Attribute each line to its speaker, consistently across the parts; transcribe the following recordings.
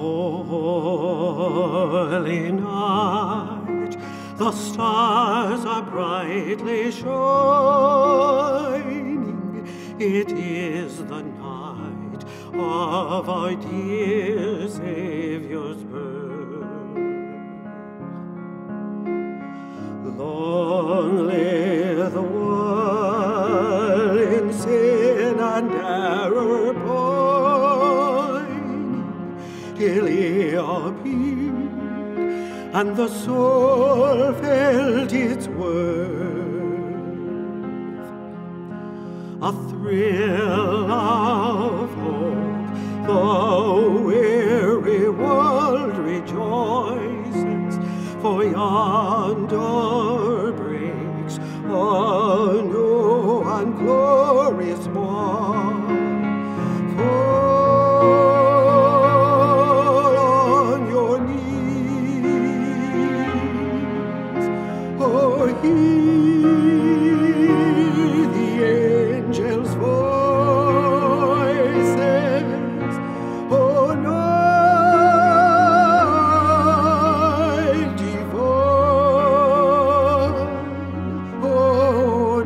Speaker 1: holy night, the stars are brightly shining. It is the night of our dear Saviour's birth. Long live the world in sin and error pining, till he appeared, and the soul felt its worth. A thrill of hope, the weary world rejoices, for yonder breaks a new and glorious morn. Fall on your knees, oh, hear the angels' voices, oh, night divine, oh,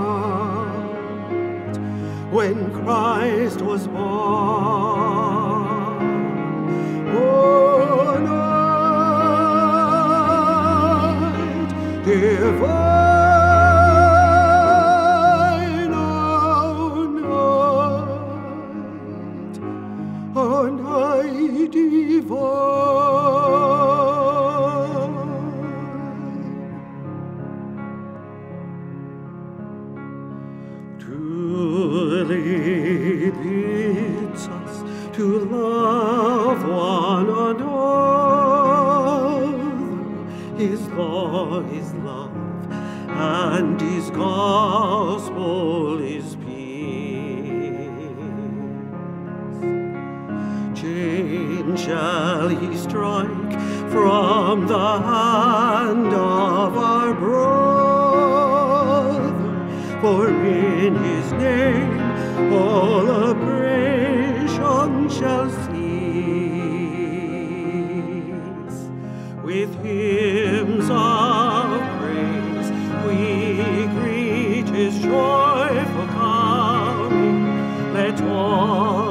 Speaker 1: night when Christ was born, oh, night divine, oh, night divine. Truly bids us to love one another. His law is love, and his gospel is peace. Chain shall he strike from the hand of our brother, for in his name all oppression shall cease. With hymns of praise we greet his joyful coming. Let all